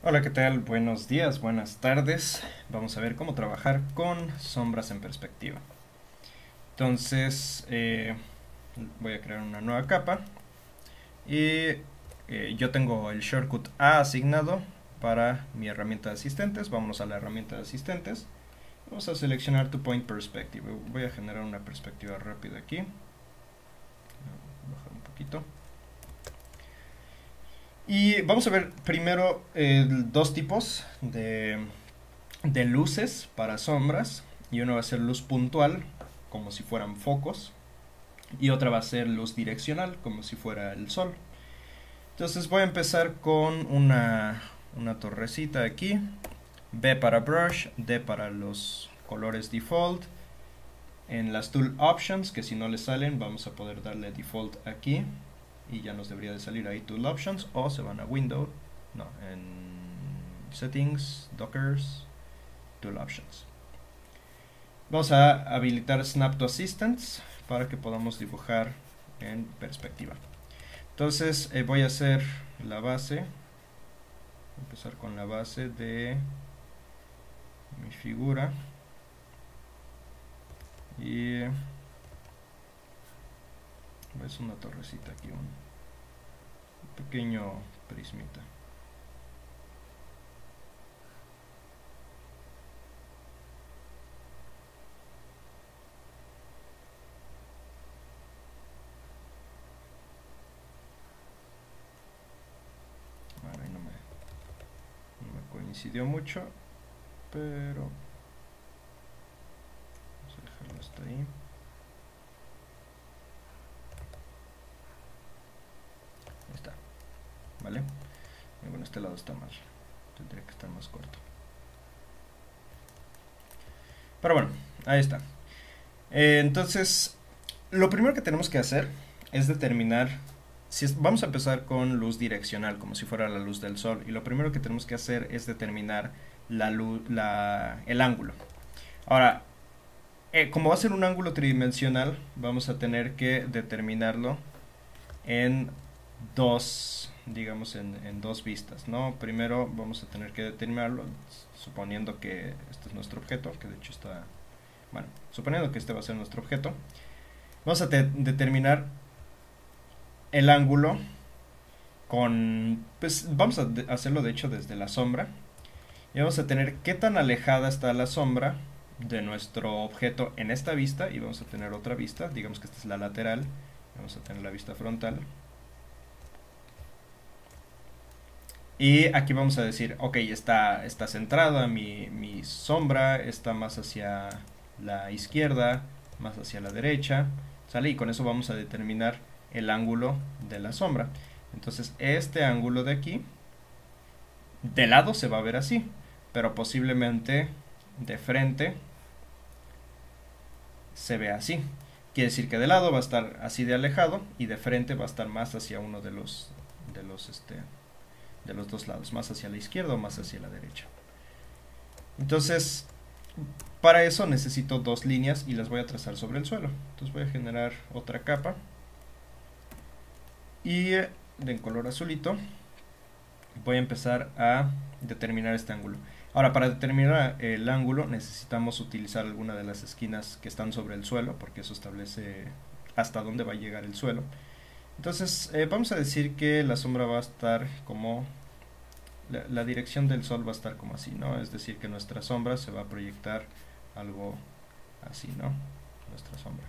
Hola, ¿qué tal? Buenos días, buenas tardes. Vamos a ver cómo trabajar con sombras en perspectiva. Entonces, voy a crear una nueva capa y yo tengo el shortcut A asignado para mi herramienta de asistentes. Vámonos a la herramienta de asistentes. Vamos a seleccionar tu point perspective. Voy a generar una perspectiva rápida aquí. Bajar un poquito. Y vamos a ver primero dos tipos de luces para sombras, y uno va a ser luz puntual como si fueran focos y otra va a ser luz direccional como si fuera el sol. Entonces voy a empezar con una torrecita aquí, B para brush, D para los colores default. En las tool options, que si no le salen vamos a poder darle default aquí y ya nos debería de salir ahí tool options, o se van a window, no, en settings, dockers, tool options. Vamos a habilitar Snap to Assistance para que podamos dibujar en perspectiva. Entonces voy a hacer la base. Voy a empezar con la base de mi figura. Y es una torrecita aquí, un pequeño prismita. Ahora no me coincidió mucho, pero vamos a dejarlo hasta ahí. Ahí está, ¿vale? Y bueno, este lado está mal, tendría que estar más corto. Pero bueno, ahí está. Entonces, lo primero que tenemos que hacer es determinar, vamos a empezar con luz direccional, como si fuera la luz del sol, y lo primero que tenemos que hacer es determinar el ángulo. Ahora, como va a ser un ángulo tridimensional, vamos a tener que determinarlo en dos, digamos, en dos vistas, ¿no? Primero vamos a tener que determinarlo, suponiendo que este es nuestro objeto, que de hecho está, bueno, suponiendo que este va a ser nuestro objeto, vamos a determinar el ángulo pues vamos a hacerlo de hecho desde la sombra, y vamos a tener qué tan alejada está la sombra de nuestro objeto en esta vista, y vamos a tener otra vista, digamos que esta es la lateral, vamos a tener la vista frontal. Y aquí vamos a decir, ok, está centrada mi sombra, está más hacia la izquierda, más hacia la derecha, ¿sale? Y con eso vamos a determinar el ángulo de la sombra. Entonces este ángulo de aquí, de lado se va a ver así, pero posiblemente de frente se ve así. Quiere decir que de lado va a estar así de alejado y de frente va a estar más hacia uno de los dos lados, más hacia la izquierda o más hacia la derecha. Entonces, para eso necesito dos líneas y las voy a trazar sobre el suelo. Entonces voy a generar otra capa y en color azulito voy a empezar a determinar este ángulo. Ahora, para determinar el ángulo necesitamos utilizar alguna de las esquinas que están sobre el suelo, porque eso establece hasta dónde va a llegar el suelo. Entonces vamos a decir que la sombra va a estar como la dirección del sol va a estar como así, ¿no? Es decir, que nuestra sombra se va a proyectar algo así, ¿no? Nuestra sombra.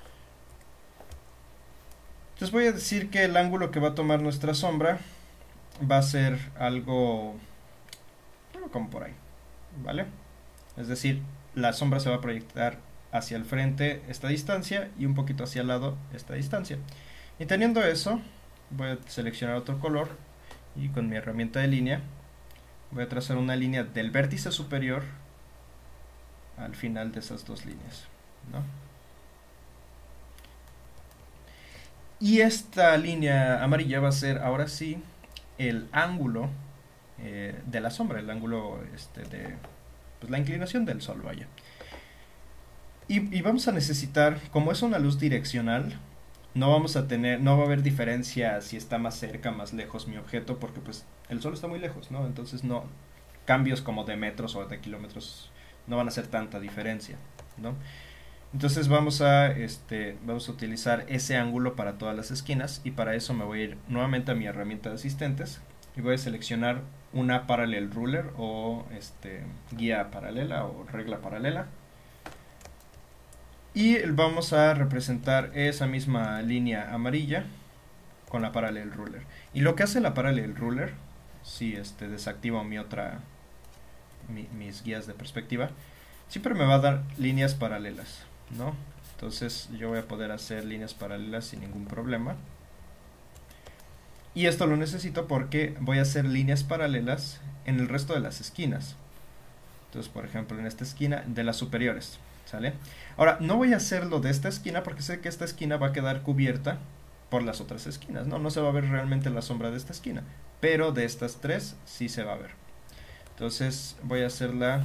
Entonces voy a decir que el ángulo que va a tomar nuestra sombra va a ser algo como por ahí, ¿vale? Es decir, la sombra se va a proyectar hacia el frente esta distancia y un poquito hacia el lado esta distancia. Y teniendo eso, voy a seleccionar otro color y con mi herramienta de línea voy a trazar una línea del vértice superior al final de esas dos líneas, ¿no? Y esta línea amarilla va a ser ahora sí el ángulo de la sombra, el ángulo de pues, la inclinación del sol, vaya. Y vamos a necesitar, como es una luz direccional, no va a haber diferencia si está más cerca, más lejos mi objeto, porque pues el sol está muy lejos, ¿no? Entonces no, cambios como de metros o de kilómetros no van a hacer tanta diferencia, ¿no? Entonces vamos a utilizar ese ángulo para todas las esquinas, y para eso me voy a ir nuevamente a mi herramienta de asistentes y voy a seleccionar una parallel ruler o guía paralela o regla paralela, y vamos a representar esa misma línea amarilla con la parallel ruler. Y lo que hace la parallel ruler, si desactivo mis guías de perspectiva, siempre me va a dar líneas paralelas, ¿no? Entonces yo voy a poder hacer líneas paralelas sin ningún problema. Y esto lo necesito porque voy a hacer líneas paralelas en el resto de las esquinas. Entonces, por ejemplo, en esta esquina de las superiores, ¿sale? Ahora, no voy a hacerlo de esta esquina porque sé que esta esquina va a quedar cubierta por las otras esquinas, ¿no? No se va a ver realmente la sombra de esta esquina, pero de estas tres sí se va a ver. Entonces voy a hacerla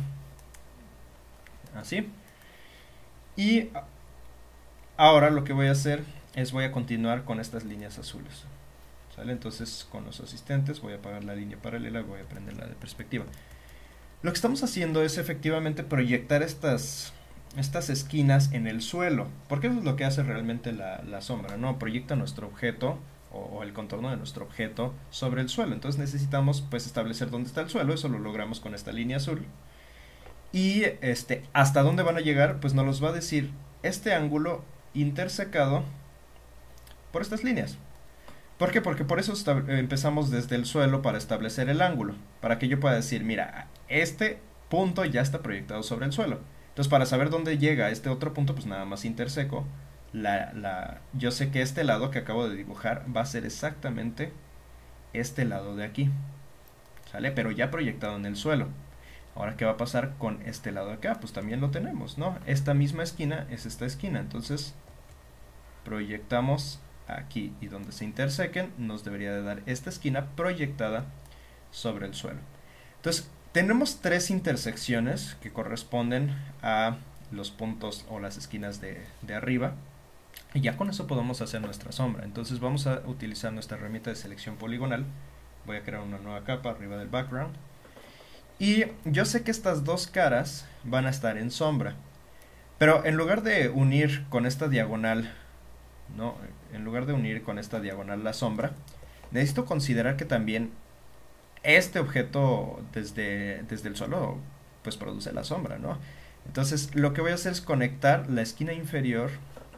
así. Y ahora lo que voy a hacer es voy a continuar con estas líneas azules, ¿sale? Entonces con los asistentes voy a apagar la línea paralela y voy a prender la de perspectiva. Lo que estamos haciendo es efectivamente proyectar estas esquinas en el suelo, porque eso es lo que hace realmente la sombra, ¿no? Proyecta nuestro objeto o el contorno de nuestro objeto sobre el suelo. Entonces necesitamos pues establecer dónde está el suelo. Eso lo logramos con esta línea azul. Y hasta dónde van a llegar, pues nos los va a decir este ángulo intersecado por estas líneas. ¿Por qué? Porque por eso empezamos desde el suelo para establecer el ángulo, para que yo pueda decir, mira, este punto ya está proyectado sobre el suelo. Entonces, para saber dónde llega este otro punto, pues nada más interseco. Yo sé que este lado que acabo de dibujar va a ser exactamente este lado de aquí, ¿sale? Pero ya proyectado en el suelo. Ahora, ¿qué va a pasar con este lado de acá? Pues también lo tenemos, ¿no? Esta misma esquina es esta esquina, entonces proyectamos aquí, y donde se intersequen nos debería de dar esta esquina proyectada sobre el suelo. Entonces tenemos tres intersecciones que corresponden a los puntos o las esquinas de arriba, y ya con eso podemos hacer nuestra sombra. Entonces vamos a utilizar nuestra herramienta de selección poligonal. Voy a crear una nueva capa arriba del background, y yo sé que estas dos caras van a estar en sombra, pero en lugar de unir con esta diagonal, ¿no? En lugar de unir con esta diagonal la sombra, necesito considerar que también este objeto desde el suelo pues produce la sombra, ¿no? Entonces lo que voy a hacer es conectar la esquina inferior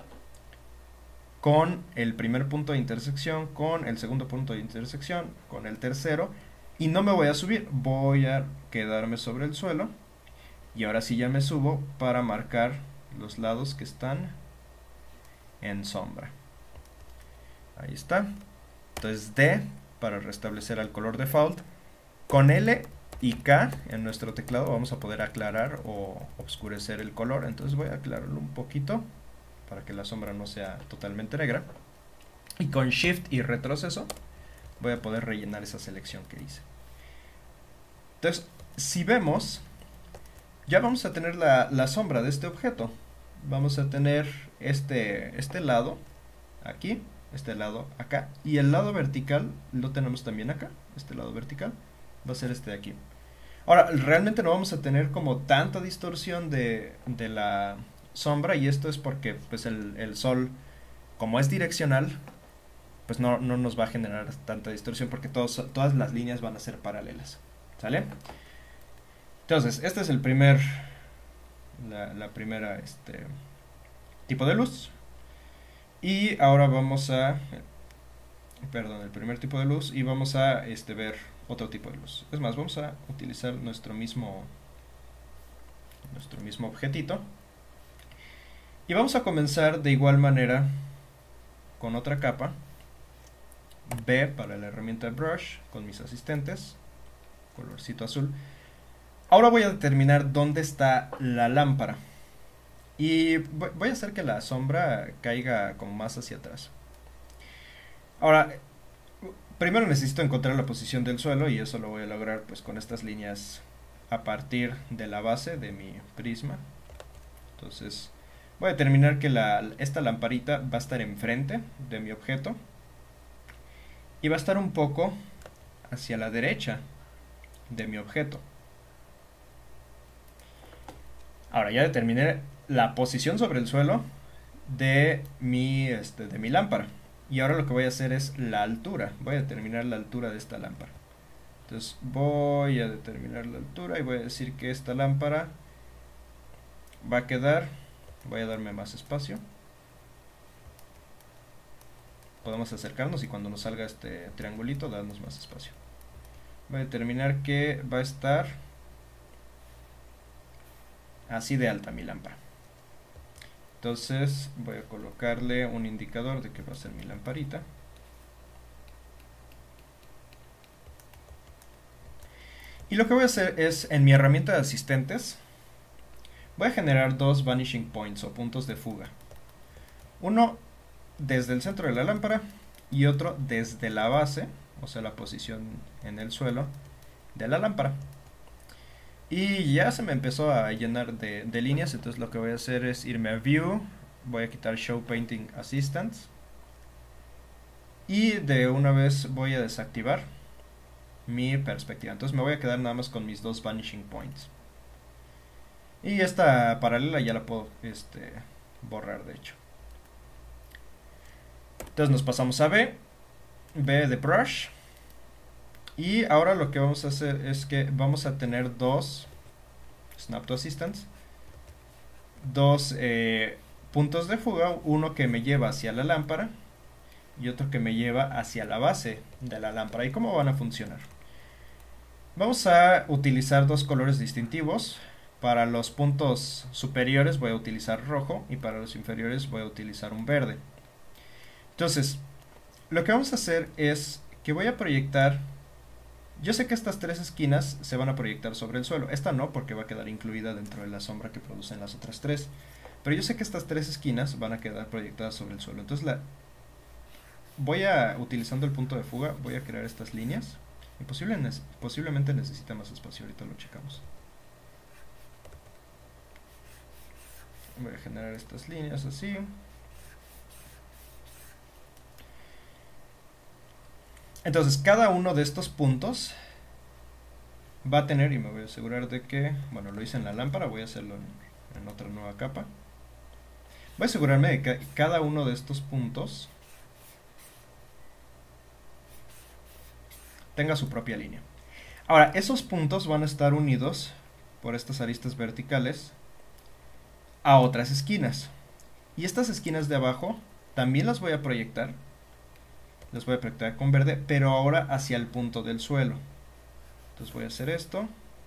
con el primer punto de intersección, con el segundo punto de intersección, con el tercero, y no me voy a subir, voy a quedarme sobre el suelo, y ahora sí ya me subo para marcar los lados que están en sombra. Ahí está. Entonces D para restablecer al color default. Con L y K en nuestro teclado vamos a poder aclarar o oscurecer el color. Entonces voy a aclararlo un poquito para que la sombra no sea totalmente negra. Y con Shift y retroceso voy a poder rellenar esa selección que hice. Entonces, si vemos, ya vamos a tener la sombra de este objeto. Vamos a tener este lado aquí, este lado acá, y el lado vertical lo tenemos también acá. Este lado vertical va a ser este de aquí. Ahora, realmente no vamos a tener como tanta distorsión de la sombra, y esto es porque pues el sol, como es direccional, pues no nos va a generar tanta distorsión, porque todas las líneas van a ser paralelas, ¿sale? Entonces, este es el la primera tipo de luz. Y ahora vamos a, perdón, el primer tipo de luz, y vamos a ver otro tipo de luz. Es más, vamos a utilizar nuestro mismo objetito, y vamos a comenzar de igual manera con otra capa. B para la herramienta brush con mis asistentes, colorcito azul. Ahora voy a determinar dónde está la lámpara, y voy a hacer que la sombra caiga como más hacia atrás. Ahora, primero necesito encontrar la posición del suelo, y eso lo voy a lograr pues con estas líneas a partir de la base de mi prisma. Entonces Voy a determinar que esta lamparita va a estar enfrente de mi objeto y va a estar un poco hacia la derecha de mi objeto. Ahora ya determiné la posición sobre el suelo de mi lámpara. Y ahora lo que voy a hacer es la altura. Voy a determinar la altura de esta lámpara. Entonces voy a determinar la altura y voy a decir que esta lámpara va a quedar... Voy a darme más espacio. Podemos acercarnos y cuando nos salga este triangulito darnos más espacio. Voy a determinar que va a estar así de alta mi lámpara. Entonces voy a colocarle un indicador de que va a ser mi lamparita. Y lo que voy a hacer es, en mi herramienta de asistentes, voy a generar dos vanishing points o puntos de fuga. Uno desde el centro de la lámpara y otro desde la base, o sea la posición en el suelo de la lámpara. Y ya se me empezó a llenar de líneas, entonces lo que voy a hacer es irme a View, voy a quitar Show Painting Assistance y de una vez voy a desactivar mi perspectiva. Entonces me voy a quedar nada más con mis dos Vanishing Points. Y esta paralela ya la puedo borrar de hecho. Entonces nos pasamos a B de Brush. Y ahora lo que vamos a hacer es que vamos a tener dos Snap to Assistance, dos puntos de fuga, uno que me lleva hacia la lámpara y otro que me lleva hacia la base de la lámpara. ¿Y cómo van a funcionar? Vamos a utilizar dos colores distintivos. Para los puntos superiores voy a utilizar rojo y para los inferiores voy a utilizar un verde. Entonces, lo que vamos a hacer es que voy a proyectar... Yo sé que estas tres esquinas se van a proyectar sobre el suelo. Esta no, porque va a quedar incluida dentro de la sombra que producen las otras tres. Pero yo sé que estas tres esquinas van a quedar proyectadas sobre el suelo. Entonces utilizando el punto de fuga, voy a crear estas líneas. Y posiblemente necesita más espacio, ahorita lo checamos. Voy a generar estas líneas así. Entonces cada uno de estos puntos va a tener, y me voy a asegurar de que, bueno, lo hice en la lámpara, voy a hacerlo en otra nueva capa. Voy a asegurarme de que cada uno de estos puntos tenga su propia línea. Ahora, esos puntos van a estar unidos por estas aristas verticales a otras esquinas. Y estas esquinas de abajo también las voy a proyectar. Las voy a proyectar con verde, pero ahora hacia el punto del suelo. Entonces voy a hacer esto.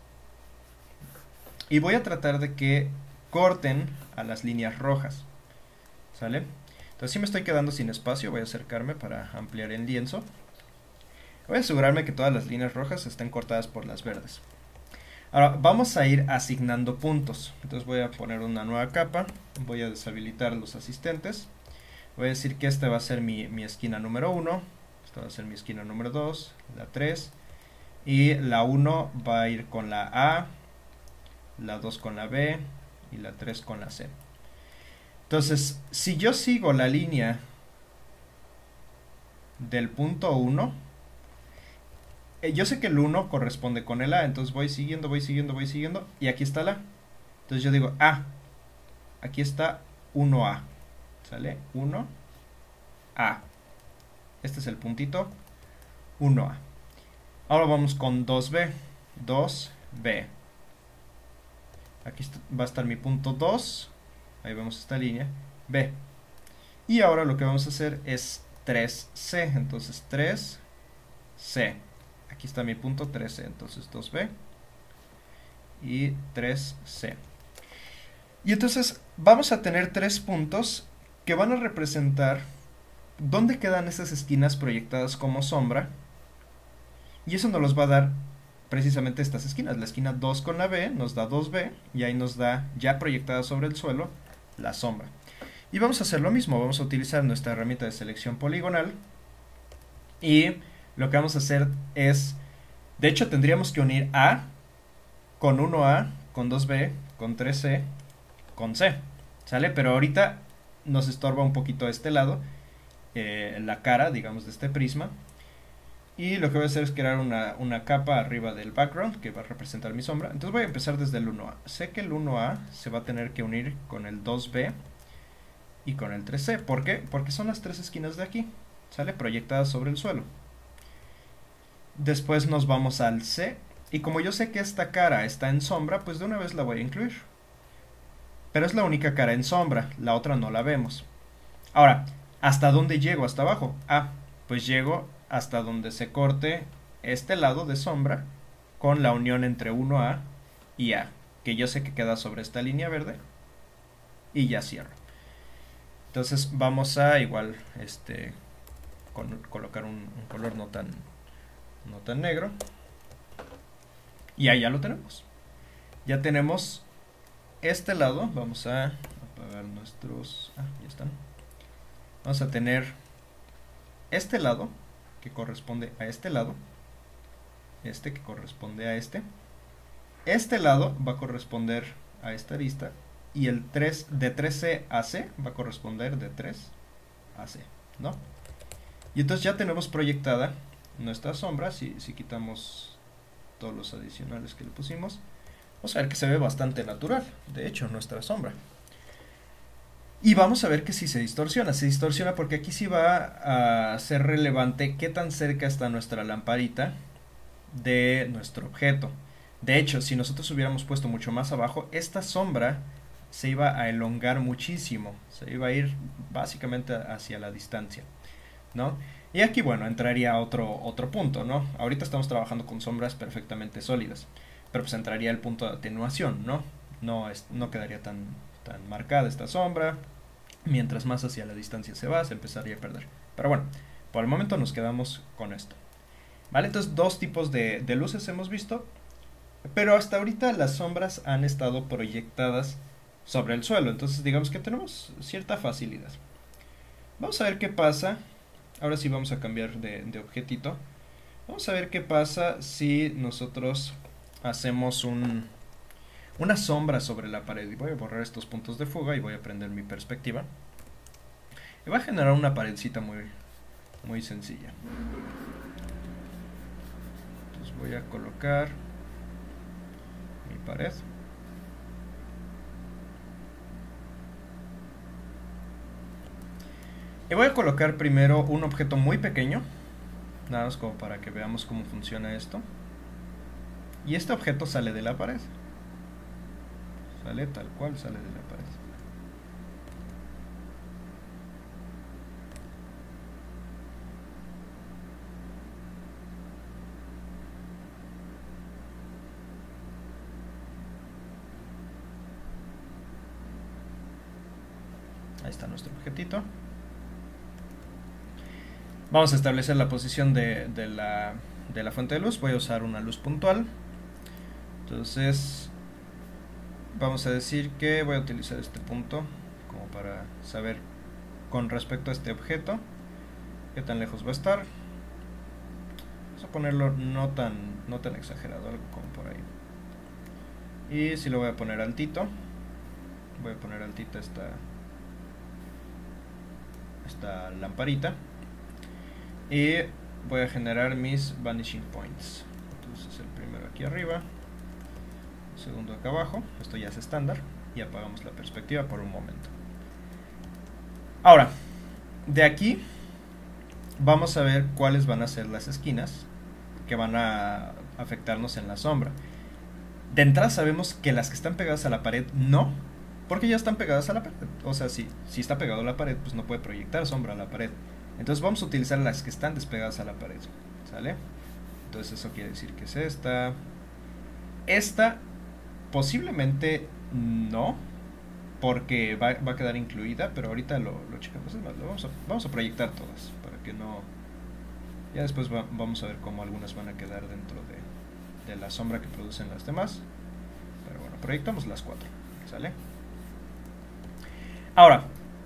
Y voy a tratar de que corten a las líneas rojas. ¿Sale? Entonces si me estoy quedando sin espacio, voy a acercarme para ampliar el lienzo. Voy a asegurarme que todas las líneas rojas estén cortadas por las verdes. Ahora vamos a ir asignando puntos. Entonces voy a poner una nueva capa. Voy a deshabilitar los asistentes. Voy a decir que esta va a ser mi esquina número 1. Esta va a ser mi esquina número 2. La 3. Y la 1 va a ir con la A. La 2 con la B. Y la 3 con la C. Entonces, si yo sigo la línea del punto 1, yo sé que el 1 corresponde con el A. Entonces voy siguiendo, voy siguiendo, voy siguiendo. Y aquí está la A. Entonces yo digo A. Aquí está 1A. ¿Sale? 1A. Este es el puntito 1A. Ahora vamos con 2B. 2B. Aquí va a estar mi punto 2. Ahí vemos esta línea. B. Y ahora lo que vamos a hacer es 3C. Entonces 3C. Aquí está mi punto 3C. Entonces 2B. Y 3C. Y entonces vamos a tener tres puntos que van a representar dónde quedan esas esquinas proyectadas como sombra. Y eso nos los va a dar precisamente estas esquinas. La esquina 2 con la B nos da 2B. Y ahí nos da, ya proyectada sobre el suelo, la sombra. Y vamos a hacer lo mismo. Vamos a utilizar nuestra herramienta de selección poligonal. Y lo que vamos a hacer es, de hecho tendríamos que unir A con 1A, con 2B, con 3C, con C. ¿sale? Pero ahorita nos estorba un poquito a este lado, la cara, digamos, de este prisma. Y lo que voy a hacer es crear una capa arriba del background que va a representar mi sombra. Entonces voy a empezar desde el 1A. Sé que el 1A se va a tener que unir con el 2B y con el 3C. ¿Por qué? Porque son las tres esquinas de aquí, ¿sale? Proyectadas sobre el suelo. Después nos vamos al C. Y como yo sé que esta cara está en sombra, pues de una vez la voy a incluir. Pero es la única cara en sombra, la otra no la vemos. Ahora, ¿hasta dónde llego? ¿Hasta abajo? Ah, pues llego hasta donde se corte este lado de sombra con la unión entre 1A y A, que yo sé que queda sobre esta línea verde, y ya cierro. Entonces vamos a igual colocar un color no tan negro, y ahí ya lo tenemos. Ya tenemos este lado. Vamos a apagar nuestros... ya están. Vamos a tener este lado que corresponde a este lado, este que corresponde a este lado va a corresponder a esta arista, y el 3 de 3C a C va a corresponder de 3 a C, ¿no? Y entonces ya tenemos proyectada nuestra sombra. Si quitamos todos los adicionales que le pusimos, vamos a ver que se ve bastante natural, de hecho, nuestra sombra. Y vamos a ver que sí se distorsiona porque aquí sí va a ser relevante qué tan cerca está nuestra lamparita de nuestro objeto. De hecho, si nosotros hubiéramos puesto mucho más abajo, esta sombra se iba a elongar muchísimo, se iba a ir básicamente hacia la distancia, ¿no? Y aquí, bueno, entraría otro punto, ¿no? Ahorita estamos trabajando con sombras perfectamente sólidas, pero pues entraría el punto de atenuación, ¿no? No quedaría tan marcada esta sombra. Mientras más hacia la distancia se va, se empezaría a perder. Pero bueno, por el momento nos quedamos con esto, ¿vale? Entonces, dos tipos de luces hemos visto, pero hasta ahorita las sombras han estado proyectadas sobre el suelo, entonces digamos que tenemos cierta facilidad. Vamos a ver qué pasa. Ahora sí vamos a cambiar de objetito. Vamos a ver qué pasa si nosotros hacemos una sombra sobre la pared. Y voy a borrar estos puntos de fuga y voy a prender mi perspectiva. Y va a generar una paredcita muy sencilla. Entonces voy a colocar mi pared. Y voy a colocar primero un objeto muy pequeño, nada más como para que veamos cómo funciona esto. Y este objeto sale de la pared. Sale tal cual, sale de la pared. Ahí está nuestro objetito. Vamos a establecer la posición de la fuente de luz. Voy a usar una luz puntual. Entonces vamos a decir que voy a utilizar este punto como para saber con respecto a este objeto qué tan lejos va a estar. Vamos a ponerlo no tan exagerado, algo como por ahí. Y si lo voy a poner altito, voy a poner altita esta lamparita. Y voy a generar mis vanishing points. Entonces el primero aquí arriba, el segundo acá abajo. Esto ya es estándar. Y apagamos la perspectiva por un momento. Ahora, de aquí vamos a ver cuáles van a ser las esquinas que van a afectarnos en la sombra. De entrada sabemos que las que están pegadas a la pared no, porque ya están pegadas a la pared. O sea, si está pegado a la pared, pues no puede proyectar sombra a la pared. Entonces vamos a utilizar las que están despegadas a la pared, ¿sale? Entonces eso quiere decir que es esta. Esta posiblemente no, porque va a quedar incluida, pero ahorita lo checamos. Vamos a proyectar todas, para que no... Ya después vamos a ver cómo algunas van a quedar dentro de la sombra que producen las demás. Pero bueno, proyectamos las 4, ¿sale? Ahora,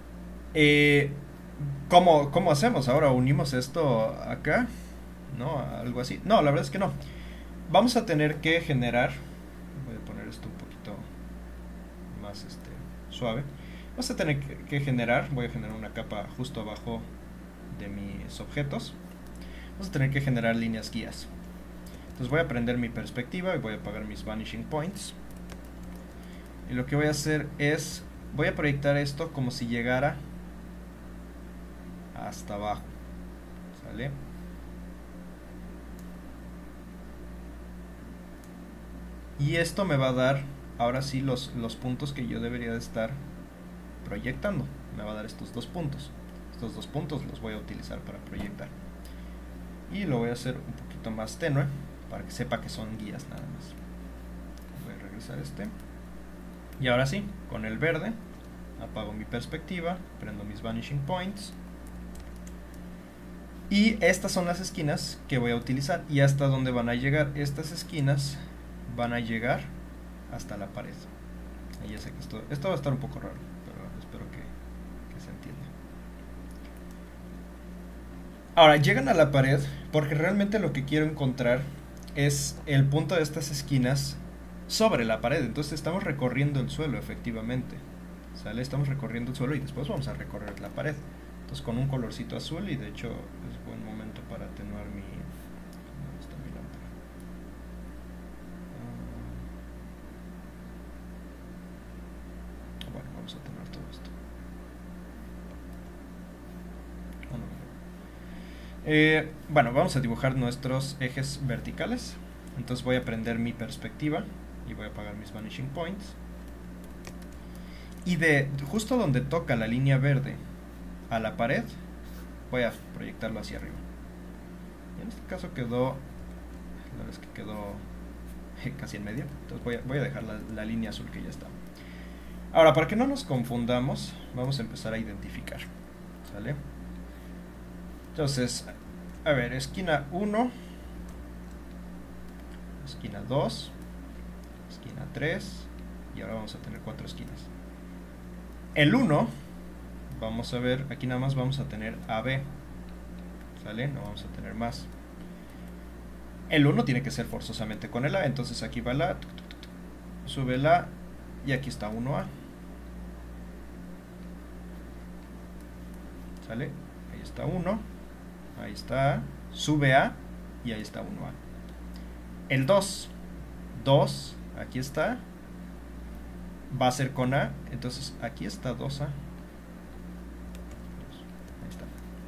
¿cómo hacemos? Ahora unimos esto acá, ¿no? Algo así. No, la verdad es que no. Vamos a tener que generar... Voy a poner esto un poquito más suave. Vamos a tener que generar, voy a generar una capa justo abajo de mis objetos. Vamos a tener que generar líneas guías. Entonces voy a prender mi perspectiva y voy a apagar mis vanishing points. Y lo que voy a hacer es, voy a proyectar esto como si llegara hasta abajo. ¿Sale? Y esto me va a dar, ahora sí, los puntos que yo debería de estar proyectando. Me va a dar estos 2 puntos. Estos 2 puntos los voy a utilizar para proyectar. Y lo voy a hacer un poquito más tenue, para que sepa que son guías nada más. Voy a regresar este. Y ahora sí, con el verde, apago mi perspectiva, prendo mis vanishing points. Y estas son las esquinas que voy a utilizar. Y hasta dónde van a llegar. Estas esquinas van a llegar hasta la pared. Y ya sé que esto va a estar un poco raro, pero espero que se entienda. Ahora, llegan a la pared porque realmente lo que quiero encontrar es el punto de estas esquinas sobre la pared. Entonces estamos recorriendo el suelo, efectivamente. ¿Sale? Estamos recorriendo el suelo y después vamos a recorrer la pared. Entonces con un colorcito azul, y de hecho es buen momento para atenuar mi... ¿Dónde está mi lámpara? Bueno, vamos a atenuar todo esto. Bueno, vamos a dibujar nuestros ejes verticales. Entonces voy a prender mi perspectiva y voy a apagar mis vanishing points. Y de justo donde toca la línea verde a la pared, voy a proyectarlo hacia arriba. Y en este caso quedó, la verdad es que quedó casi en medio. Entonces voy a dejar la línea azul que ya está. Ahora, para que no nos confundamos, vamos a empezar a identificar. ¿Sale? Entonces, a ver, esquina 1, esquina 2, esquina 3, y ahora vamos a tener 4 esquinas. El 1, vamos a ver, aquí nada más vamos a tener AB, ¿sale? No vamos a tener más. El 1 tiene que ser forzosamente con el A, entonces aquí va la, sube la, y aquí está 1A. ¿Sale? Ahí está 1. Ahí está, sube A y ahí está 1A. El 2, aquí está, va a ser con A, entonces aquí está 2A. Ahí está.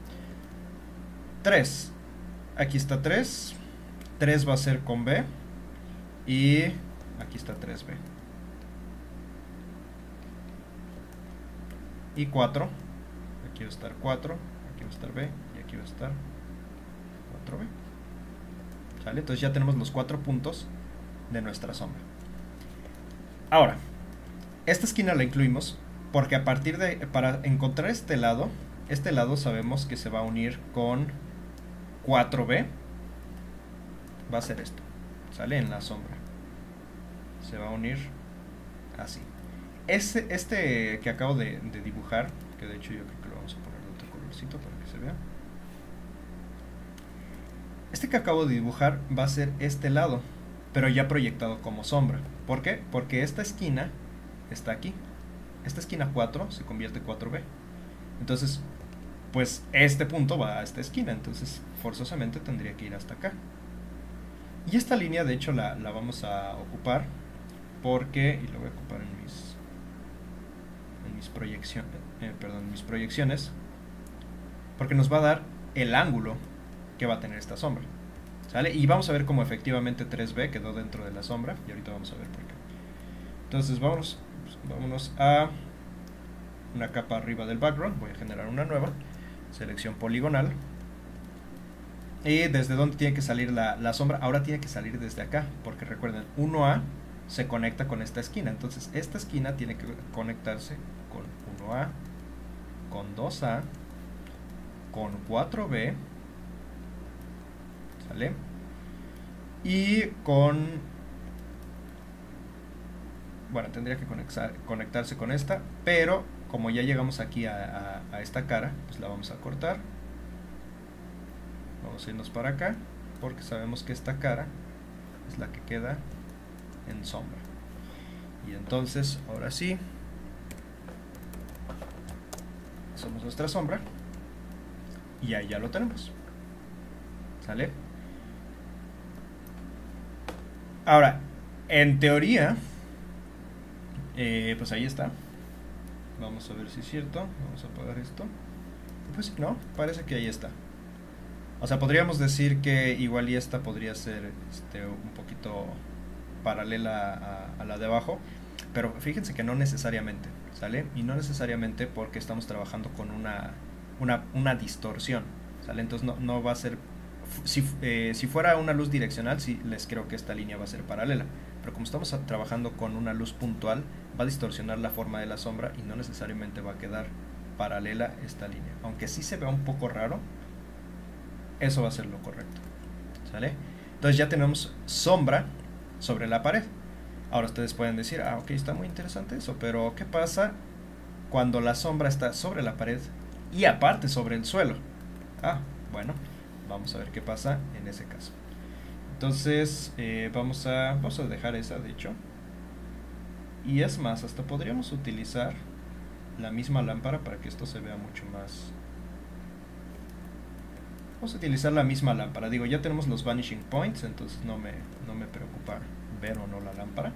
3, aquí está 3 va a ser con B y aquí está 3B. Y 4, aquí va a estar 4, aquí va a estar B y aquí va a estar 4B. ¿Sale? Entonces ya tenemos los 4 puntos de nuestra sombra. Ahora, esta esquina la incluimos porque a partir de, para encontrar este lado sabemos que se va a unir con 4B. Va a ser esto, ¿sale? En la sombra se va a unir así. Este que acabo de dibujar, que de hecho yo creo que lo vamos a poner de otro colorcito para que se vea. Este que acabo de dibujar va a ser este lado, pero ya proyectado como sombra. ¿Por qué? Porque esta esquina está aquí. Esta esquina 4 se convierte en 4B. Entonces, pues este punto va a esta esquina, entonces forzosamente tendría que ir hasta acá. Y esta línea de hecho la vamos a ocupar porque, y lo voy a ocupar en mis proyecciones, porque nos va a dar el ángulo que va a tener esta sombra. ¿Sale? Y vamos a ver cómo efectivamente 3B quedó dentro de la sombra, y ahorita vamos a ver por qué. Entonces vámonos a una capa arriba del background, voy a generar una nueva, selección poligonal. Y desde dónde tiene que salir la sombra, ahora tiene que salir desde acá, porque recuerden, 1A se conecta con esta esquina, entonces esta esquina tiene que conectarse con 1A, con 2A, con 4B, ¿sale? Y con, bueno, tendría que conectarse con esta, pero como ya llegamos aquí a esta cara, pues la vamos a cortar. Vamos a irnos para acá, porque sabemos que esta cara es la que queda en sombra. Y entonces, ahora sí, Hacemos nuestra sombra y ahí ya lo tenemos. ¿Sale? Ahora, en teoría, pues ahí está. Vamos a ver si es cierto. Vamos a apagar esto. Pues no, parece que ahí está. O sea, podríamos decir que igual y esta podría ser un poquito paralela a la de abajo, pero fíjense que no necesariamente, ¿sale? Y no necesariamente porque estamos trabajando con una distorsión, ¿sale? Entonces no va a ser, si fuera una luz direccional, sí les creo que esta línea va a ser paralela, pero como estamos trabajando con una luz puntual, va a distorsionar la forma de la sombra y no necesariamente va a quedar paralela esta línea, aunque sí se vea un poco raro, eso va a ser lo correcto, ¿sale? Entonces ya tenemos sombra sobre la pared. Ahora ustedes pueden decir, ah, ok, está muy interesante eso, pero ¿qué pasa cuando la sombra está sobre la pared y aparte sobre el suelo? Ah, bueno, vamos a ver qué pasa en ese caso. Entonces vamos a dejar esa, de hecho. Y es más, hasta podríamos utilizar la misma lámpara para que esto se vea mucho más. Vamos a utilizar la misma lámpara. Digo, ya tenemos los vanishing points, entonces no me preocupa ver o no la lámpara.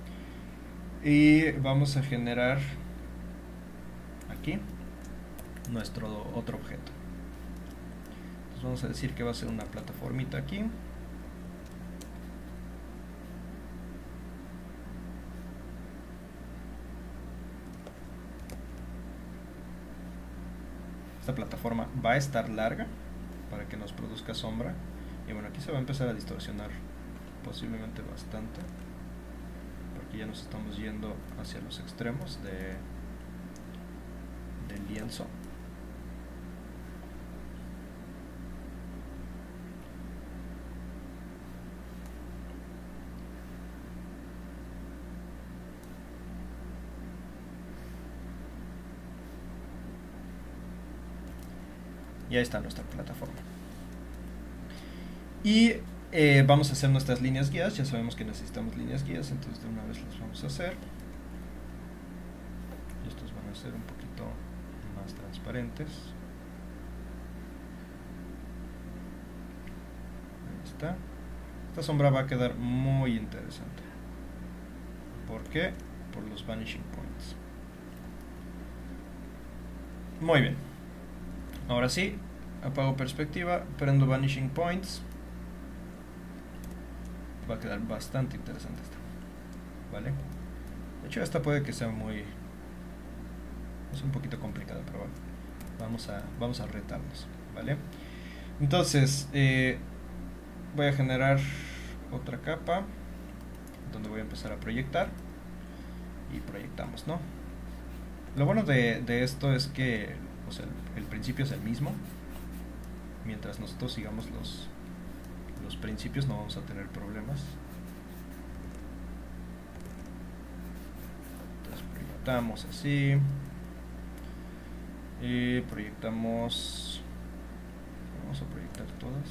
Y vamos a generar aquí nuestro otro objeto. Entonces vamos a decir que va a ser una plataformita aquí. Esta plataforma va a estar larga para que nos produzca sombra. Y bueno, aquí se va a empezar a distorsionar posiblemente bastante, porque ya nos estamos yendo hacia los extremos del lienzo. Y ahí está nuestra plataforma. Y vamos a hacer nuestras líneas guías. Ya sabemos que necesitamos líneas guías, entonces de una vez las vamos a hacer. Y estos van a ser un poquito más transparentes. Ahí está. Esta sombra va a quedar muy interesante. ¿Por qué? Por los vanishing points. Muy bien. Ahora sí, apago perspectiva, prendo vanishing points. Va a quedar bastante interesante esta, ¿vale? De hecho esta puede que sea es un poquito complicada, pero bueno, vamos a retarnos, ¿vale? Entonces voy a generar otra capa donde voy a empezar a proyectar y proyectamos, ¿no? Lo bueno de esto es que, o sea, el principio es el mismo. Mientras nosotros sigamos los principios no vamos a tener problemas. Entonces proyectamos así y proyectamos, vamos a proyectar todas.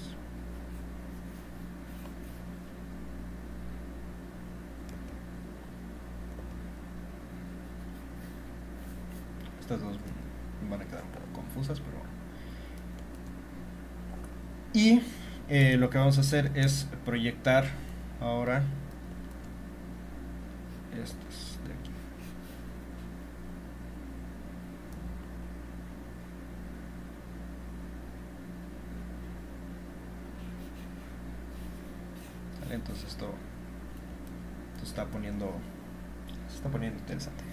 Estas dos van a quedar un poco confusas, pero bueno. Y lo que vamos a hacer es proyectar ahora estas de aquí. ¿Vale? Entonces esto se está poniendo interesante.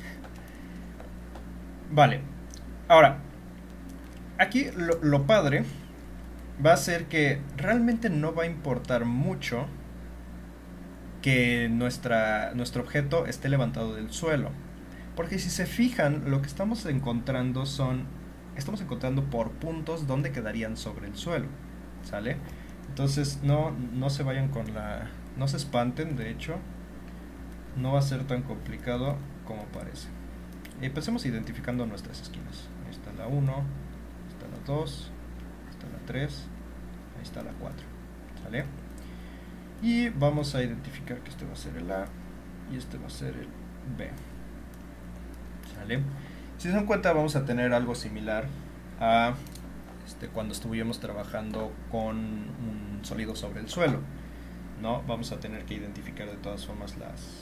Vale, ahora aquí lo padre va a ser que realmente no va a importar mucho que nuestro objeto esté levantado del suelo, porque si se fijan, lo que estamos encontrando por puntos donde quedarían sobre el suelo, ¿sale? Entonces no se vayan no se espanten, de hecho no va a ser tan complicado como parece. Empecemos identificando nuestras esquinas. Ahí está la 1, ahí está la 2, ahí está la 3, ahí está la 4, ¿sale? Y vamos a identificar que este va a ser el A y este va a ser el B, ¿sale? Si se dan cuenta, vamos a tener algo similar a cuando estuvimos trabajando con un sólido sobre el suelo, ¿no? Vamos a tener que identificar de todas formas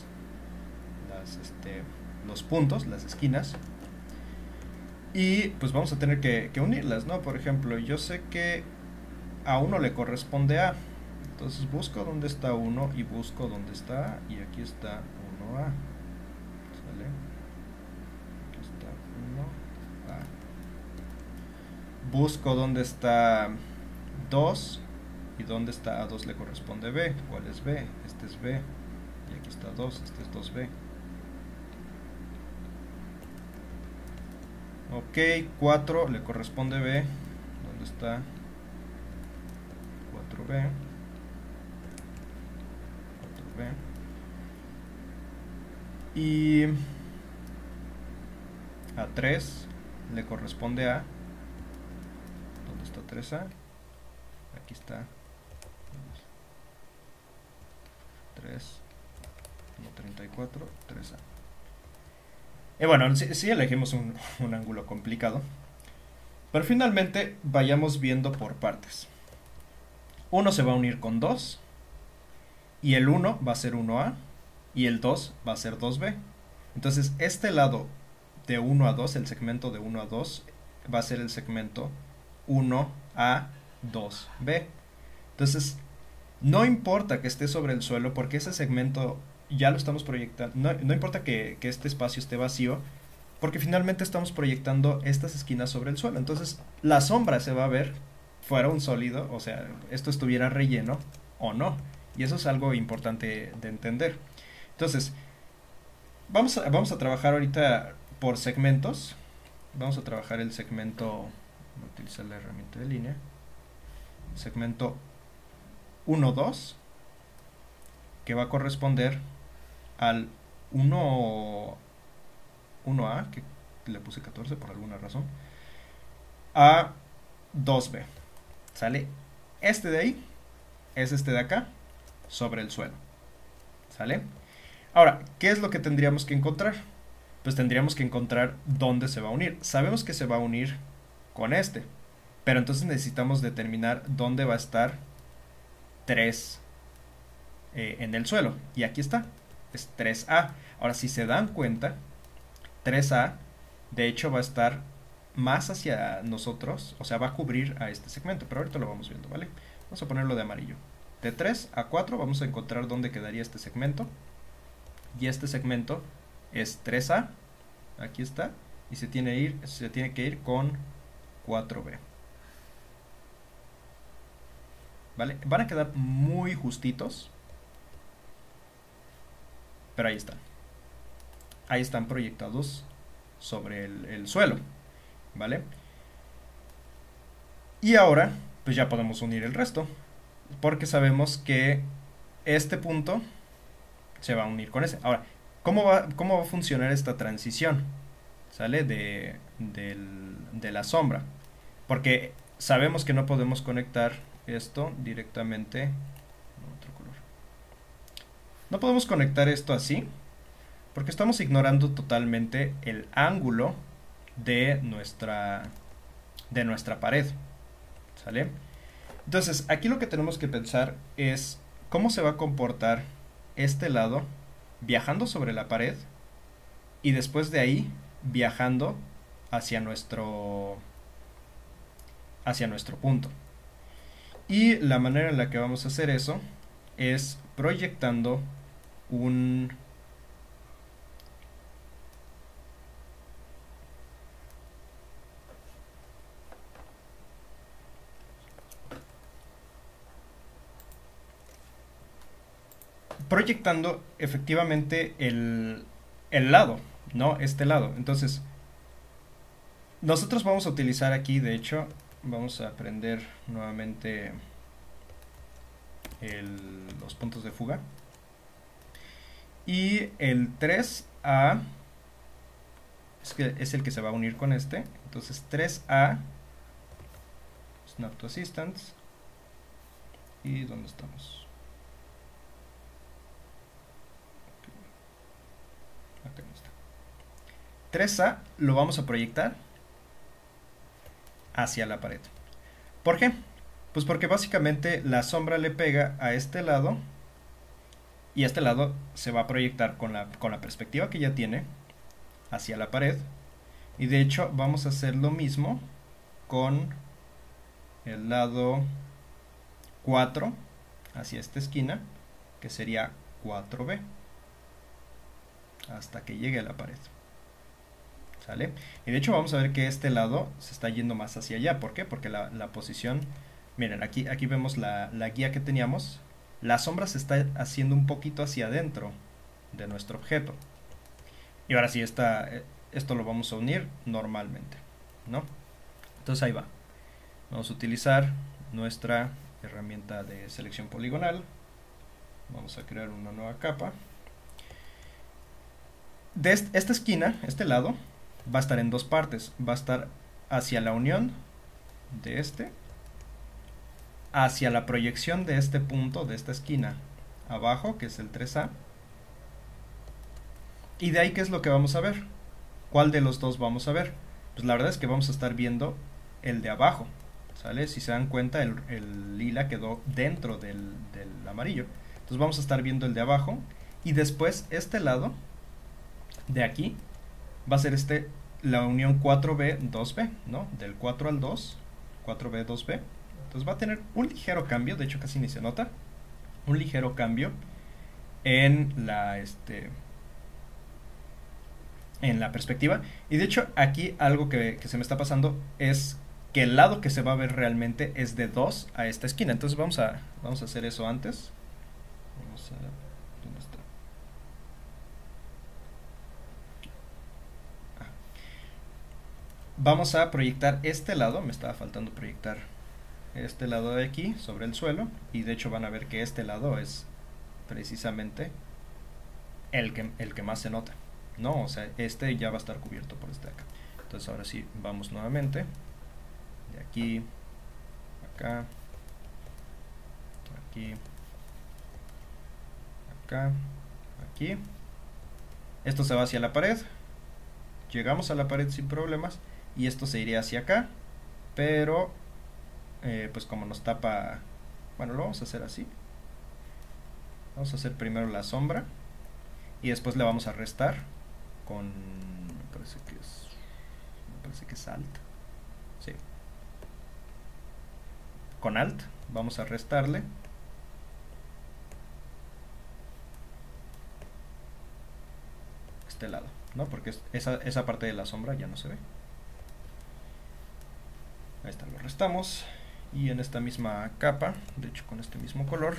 los puntos, las esquinas, y pues vamos a tener que unirlas, ¿no? Por ejemplo, yo sé que a 1 le corresponde A, entonces busco dónde está 1 y busco dónde está A, y aquí está 1A, ¿sale? Aquí está 1A. Busco dónde está 2 y dónde está A2 le corresponde B. ¿Cuál es B? Este es B. Y aquí está 2, este es 2B. Ok, 4 le corresponde B. ¿Dónde está? 4B. 4B. Y a 3 le corresponde A. ¿Dónde está 3A? Aquí está 3, 1.34, 3A. Y bueno, sí elegimos un ángulo complicado, pero finalmente vayamos viendo por partes. 1 se va a unir con 2, y el 1 va a ser 1A, y el 2 va a ser 2B. Entonces este lado de 1 a 2, el segmento de 1 a 2, va a ser el segmento 1A, 2B. Entonces no importa que esté sobre el suelo, porque ese segmento ya lo estamos proyectando. No importa que este espacio esté vacío, porque finalmente estamos proyectando estas esquinas sobre el suelo. Entonces la sombra se va a ver fuera un sólido, o sea, esto estuviera relleno o no. Y eso es algo importante de entender. Entonces, vamos a trabajar ahorita por segmentos. Vamos a trabajar el segmento, voy a utilizar la herramienta de línea. Segmento 1, 2, que va a corresponder al 1A, que le puse 14 por alguna razón, a 2B. ¿Sale? Este de ahí es este de acá, sobre el suelo. ¿Sale? Ahora, ¿qué es lo que tendríamos que encontrar? Pues tendríamos que encontrar dónde se va a unir. Sabemos que se va a unir con este, pero entonces necesitamos determinar dónde va a estar 3 en el suelo. Y aquí está, es 3A. Ahora, si se dan cuenta, 3A de hecho va a estar más hacia nosotros, o sea, va a cubrir a este segmento, pero ahorita lo vamos viendo, ¿vale? Vamos a ponerlo de amarillo. De 3 a 4 vamos a encontrar dónde quedaría este segmento. Y este segmento es 3A, aquí está, y se tiene que ir con 4B. ¿Vale? Van a quedar muy justitos, pero ahí están. Ahí están proyectados sobre el suelo, ¿vale? Y ahora, pues ya podemos unir el resto, porque sabemos que este punto se va a unir con ese. Ahora, ¿cómo va a funcionar esta transición? ¿Sale? De la sombra. Porque sabemos que no podemos conectar esto directamente. Otro color. No podemos conectar esto así, porque estamos ignorando totalmente el ángulo de nuestra pared. ¿Sale? Entonces, aquí lo que tenemos que pensar es cómo se va a comportar este lado viajando sobre la pared y después de ahí viajando hacia nuestro punto. Y la manera en la que vamos a hacer eso es proyectando un efectivamente el lado, ¿no? Este lado. Entonces, nosotros vamos a utilizar aquí, de hecho, vamos a prender nuevamente los puntos de fuga. Y el 3A es el que se va a unir con este. Entonces 3A, Snap to Assistance. ¿Y dónde estamos? Acá no está. 3A lo vamos a proyectar hacia la pared. ¿Por qué? Pues porque básicamente la sombra le pega a este lado y este lado se va a proyectar con la perspectiva que ya tiene hacia la pared. Y de hecho vamos a hacer lo mismo con el lado 4 hacia esta esquina, que sería 4B, hasta que llegue a la pared. ¿Sale? Y de hecho vamos a ver que este lado se está yendo más hacia allá. ¿Por qué? Porque la posición, miren, aquí vemos la guía que teníamos. La sombra se está haciendo un poquito hacia adentro de nuestro objeto. Y ahora sí, esto lo vamos a unir normalmente, ¿no? Entonces ahí va. Vamos a utilizar nuestra herramienta de selección poligonal. Vamos a crear una nueva capa. De esta esquina, este lado, va a estar en dos partes. Va a estar hacia la unión de hacia la proyección de este punto, de esta esquina abajo, que es el 3A. Y de ahí, ¿qué es lo que vamos a ver? ¿Cuál de los dos vamos a ver? Pues la verdad es que vamos a estar viendo el de abajo, ¿sale? Si se dan cuenta, el lila quedó dentro del amarillo. Entonces vamos a estar viendo el de abajo. Y después este lado de aquí va a ser la unión 4B, 2B, ¿no? Del 4 al 2, 4B, 2B. Entonces va a tener un ligero cambio, de hecho casi ni se nota, un ligero cambio en en la perspectiva. Y de hecho aquí algo que se me está pasando es que el lado que se va a ver realmente es de 2 a esta esquina. Entonces vamos a hacer eso antes. ¿Dónde está? Vamos a proyectar este lado, me estaba faltando proyectar este lado de aquí sobre el suelo, y de hecho van a ver que este lado es precisamente el que más se nota, ¿no? O sea, este ya va a estar cubierto por este de acá. Entonces ahora sí, vamos nuevamente, de aquí, acá, aquí, acá, aquí. Esto se va hacia la pared, llegamos a la pared sin problemas, y esto se iría hacia acá, pero pues como nos tapa, bueno, lo vamos a hacer así. Vamos a hacer primero la sombra y después le vamos a restar con, me parece que es Alt. Sí. Con Alt vamos a restarle este lado, ¿no? Porque esa parte de la sombra ya no se ve. Ahí está, lo restamos. Y en esta misma capa, de hecho con este mismo color,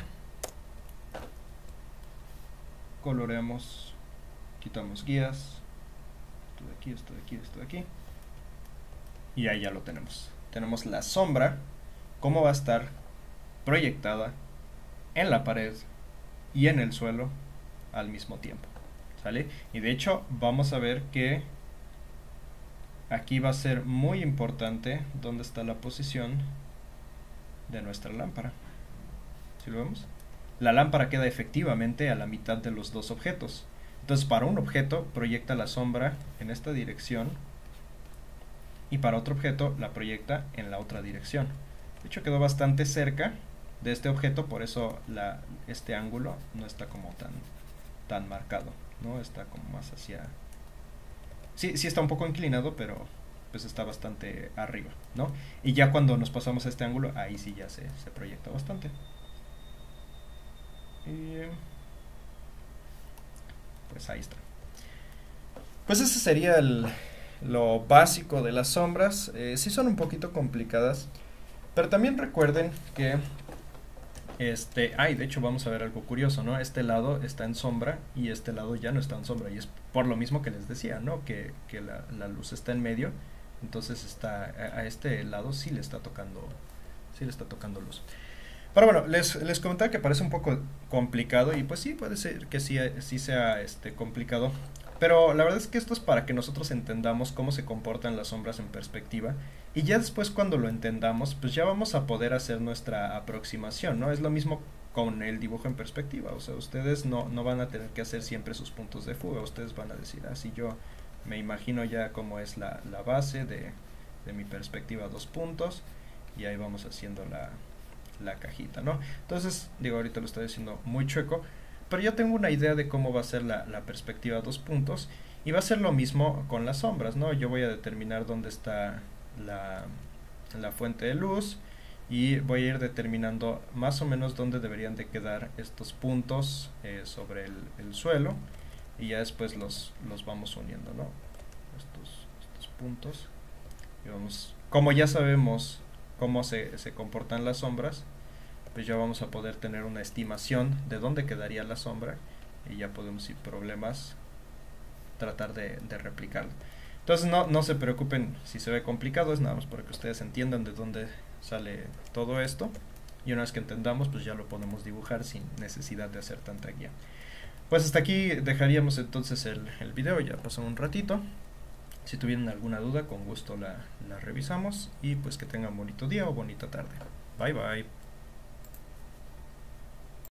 coloreamos, quitamos guías, esto de aquí, esto de aquí, esto de aquí, y ahí ya lo tenemos. Tenemos la sombra, cómo va a estar proyectada en la pared y en el suelo al mismo tiempo, ¿sale? Y de hecho vamos a ver que aquí va a ser muy importante dónde está la posición de nuestra lámpara. ¿Sí lo vemos? La lámpara queda efectivamente a la mitad de los dos objetos. Entonces para un objeto proyecta la sombra en esta dirección y para otro objeto la proyecta en la otra dirección. De hecho quedó bastante cerca de este objeto, por eso este ángulo no está como tan marcado, ¿no? Está como más hacia... Sí está un poco inclinado, pero pues está bastante arriba, ¿no? Y ya cuando nos pasamos a este ángulo, ahí sí ya se proyecta bastante. Y pues ahí está. Pues ese sería lo básico de las sombras. Sí son un poquito complicadas, pero también recuerden que de hecho vamos a ver algo curioso, ¿no? Este lado está en sombra y este lado ya no está en sombra, y es por lo mismo que les decía, ¿no? Que la luz está en medio, entonces a este lado sí le está tocando luz. Pero bueno, les comentaba que parece un poco complicado, y pues sí, puede ser que sí sea complicado, pero la verdad es que esto es para que nosotros entendamos cómo se comportan las sombras en perspectiva, y ya después cuando lo entendamos, pues ya vamos a poder hacer nuestra aproximación, ¿no? Es lo mismo con el dibujo en perspectiva, o sea, ustedes no van a tener que hacer siempre sus puntos de fuga, ustedes van a decir, si yo me imagino ya cómo es la base de mi perspectiva 2 puntos, y ahí vamos haciendo la cajita, ¿no? Entonces, digo, ahorita lo estoy haciendo muy chueco, pero yo tengo una idea de cómo va a ser la perspectiva 2 puntos, y va a ser lo mismo con las sombras, ¿no? Yo voy a determinar dónde está la fuente de luz, y voy a ir determinando más o menos dónde deberían de quedar estos puntos sobre el suelo, y ya después los vamos uniendo, ¿no? Estos puntos, y vamos, como ya sabemos cómo se comportan las sombras, pues ya vamos a poder tener una estimación de dónde quedaría la sombra, y ya podemos sin problemas tratar de replicarlo. Entonces no se preocupen si se ve complicado, es nada más para que ustedes entiendan de dónde sale todo esto, y una vez que entendamos, pues ya lo podemos dibujar sin necesidad de hacer tanta guía. Pues hasta aquí dejaríamos entonces el video, ya pasó un ratito. Si tuvieran alguna duda, con gusto la revisamos, y pues que tengan bonito día o bonita tarde. Bye bye.